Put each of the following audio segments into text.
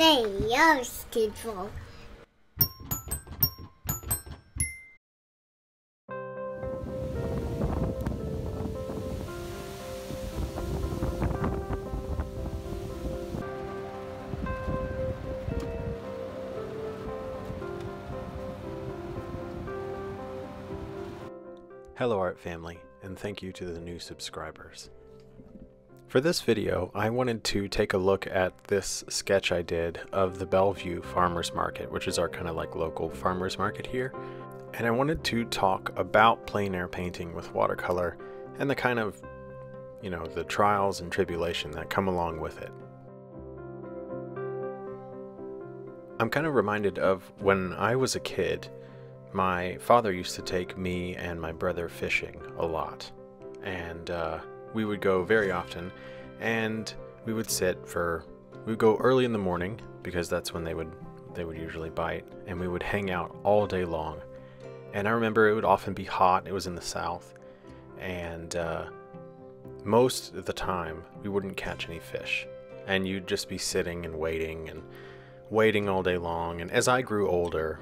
say yours control. Hello art family, and thank you to the new subscribers. For this video, I wanted to take a look at this sketch I did of the Bellevue Farmers Market, which is our kind of like local farmers market here. And I wanted to talk about plein air painting with watercolor and the kind of, the trials and tribulation that come along with it. I'm kind of reminded of when I was a kid. My father used to take me and my brother fishing a lot, and we would go very often, and we would go early in the morning because that's when they would usually bite, and we would hang out all day long. And I remember it would often be hot. It was in the south, and most of the time we wouldn't catch any fish, and you'd just be sitting and waiting all day long. And as I grew older,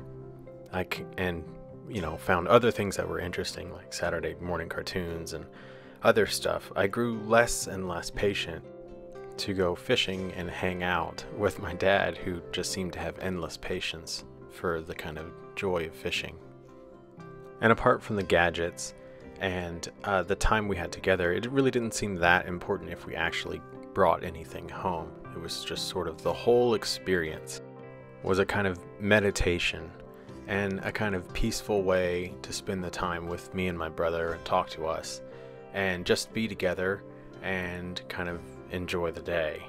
found other things that were interesting, like Saturday morning cartoons and other stuff. I grew less and less patient to go fishing and hang out with my dad, who just seemed to have endless patience for the kind of joy of fishing. And apart from the gadgets and the time we had together, it really didn't seem that important if we actually brought anything home. It was just sort of the whole experience was a kind of meditation and a kind of peaceful way to spend the time with me and my brother and talk to us and just be together and kind of enjoy the day.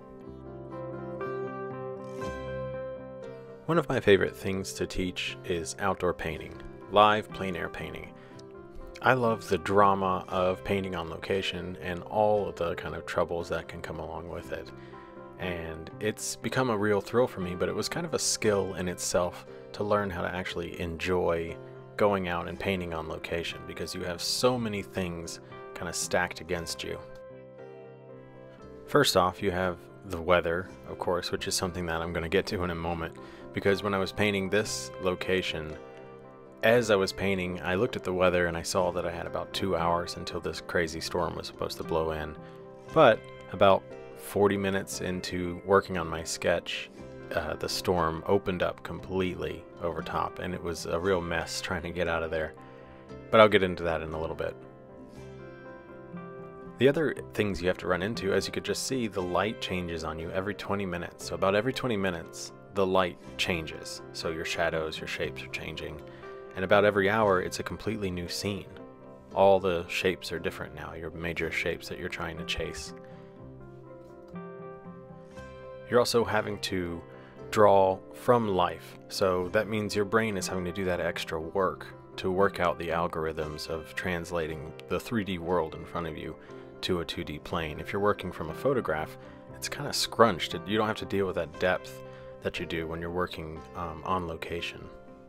One of my favorite things to teach is outdoor painting, live plein air painting. I love the drama of painting on location and all of the kind of troubles that can come along with it. And it's become a real thrill for me, but it was kind of a skill in itself to learn how to actually enjoy going out and painting on location, because you have so many things kind of stacked against you. First off, you have the weather, of course, which is something that I'm going to get to in a moment, because when I was painting this location, as I was painting, I looked at the weather and I saw that I had about 2 hours until this crazy storm was supposed to blow in. But about 40 minutes into working on my sketch, the storm opened up completely over top, and it was a real mess trying to get out of there. But I'll get into that in a little bit. The other things you have to run into, as you could just see, the light changes on you every 20 minutes. So about every 20 minutes, the light changes. So your shadows, your shapes are changing. And about every hour, it's a completely new scene. All the shapes are different now, your major shapes that you're trying to chase. You're also having to draw from life, so that means your brain is having to do that extra work to work out the algorithms of translating the 3D world in front of you to a 2D plane. If you're working from a photograph, it's kind of scrunched. You don't have to deal with that depth that you do when you're working on location.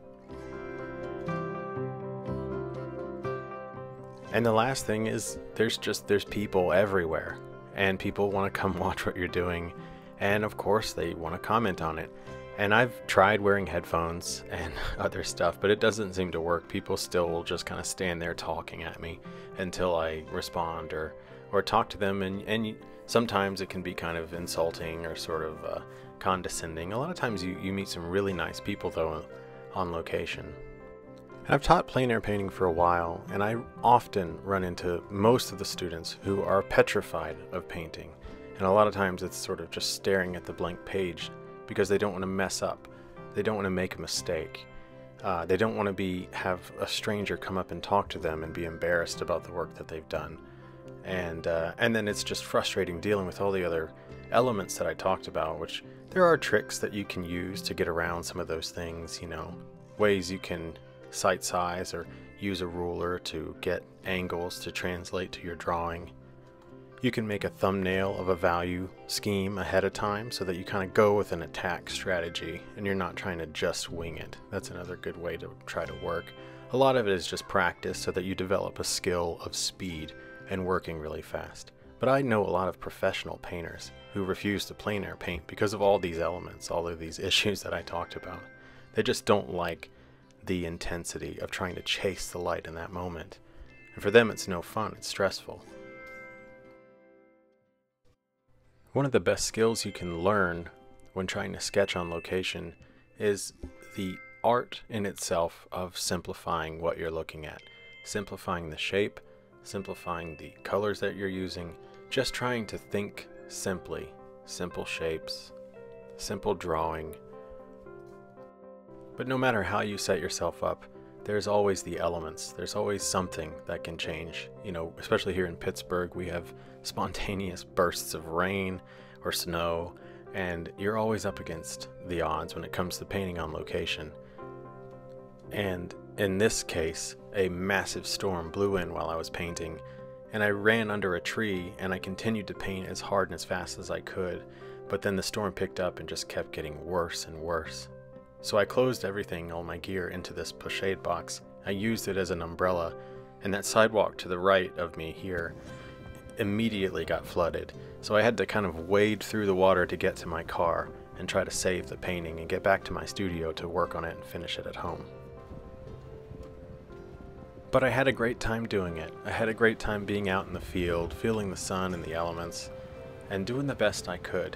And the last thing is there's people everywhere, and people want to come watch what you're doing. And of course they want to comment on it. And I've tried wearing headphones and other stuff, but it doesn't seem to work. People still will just kind of stand there talking at me until I respond or talk to them. And sometimes it can be kind of insulting or sort of condescending. A lot of times you meet some really nice people though on location. And I've taught plein air painting for a while, and I often run into most of the students who are petrified of painting. And a lot of times it's sort of just staring at the blank page because they don't want to mess up. They don't want to make a mistake. They don't want to have a stranger come up and talk to them and be embarrassed about the work that they've done. And then it's just frustrating dealing with all the other elements that I talked about, which there are tricks that you can use to get around some of those things, ways you can sight size or use a ruler to get angles to translate to your drawing. You can make a thumbnail of a value scheme ahead of time so that you kind of go with an attack strategy and you're not trying to just wing it. That's another good way to try to work. A lot of it is just practice so that you develop a skill of speed and working really fast. But I know a lot of professional painters who refuse to plein air paint because of all these elements, all of these issues that I talked about. They just don't like the intensity of trying to chase the light in that moment. And for them, it's no fun, it's stressful. One of the best skills you can learn when trying to sketch on location is the art in itself of simplifying what you're looking at. Simplifying the shape, simplifying the colors that you're using, just trying to think simply. Simple shapes, simple drawing. But no matter how you set yourself up, there's always the elements. There's always something that can change. You know, especially here in Pittsburgh, we have spontaneous bursts of rain or snow, and you're always up against the odds when it comes to painting on location. And in this case, a massive storm blew in while I was painting, and I ran under a tree and I continued to paint as hard and as fast as I could, but then the storm picked up and just kept getting worse and worse. So I closed everything, all my gear, into this pochade box. I used it as an umbrella, and that sidewalk to the right of me here immediately got flooded. So I had to kind of wade through the water to get to my car and try to save the painting and get back to my studio to work on it and finish it at home. But I had a great time doing it. I had a great time being out in the field, feeling the sun and the elements, and doing the best I could.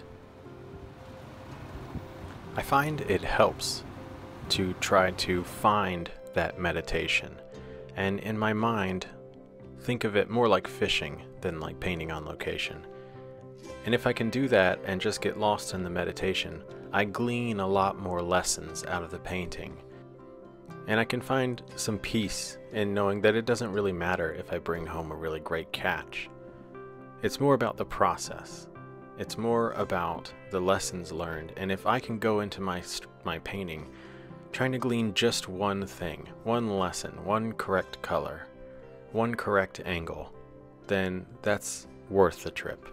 I find it helps to try to find that meditation, and in my mind, think of it more like fishing than like painting on location. And if I can do that and just get lost in the meditation, I glean a lot more lessons out of the painting. And I can find some peace in knowing that it doesn't really matter if I bring home a really great catch. It's more about the process. It's more about the lessons learned, and if I can go into my painting trying to glean just one thing, one lesson, one correct color, one correct angle, then that's worth the trip.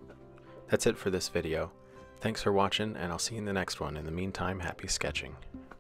That's it for this video. Thanks for watching, and I'll see you in the next one. In the meantime, happy sketching.